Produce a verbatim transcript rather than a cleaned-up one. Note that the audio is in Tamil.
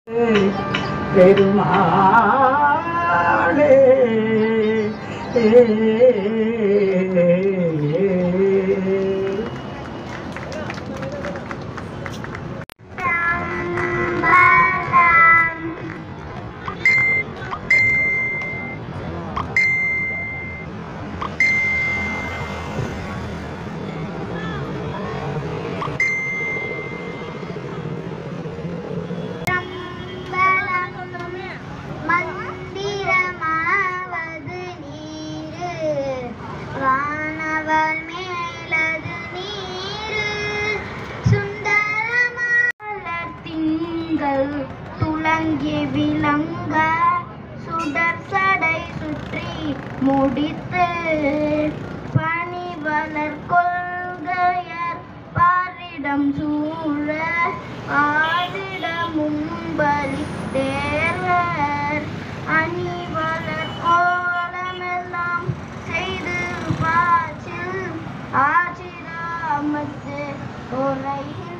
பெருமாளே வானவர் மேலது நீரு சுந்தரமாலர் திங்கள் துலங்கி விளங்க சுடர் சடை சுற்றி முடித்து பணிவளர் கொள்கையர் பாரிடம் சூழ ஆரிடமும் பலி தேவர் அணிவளர் கோலமெல்லாம் செய்து பாச்சில் ஆச்சிராமத்து உரையில்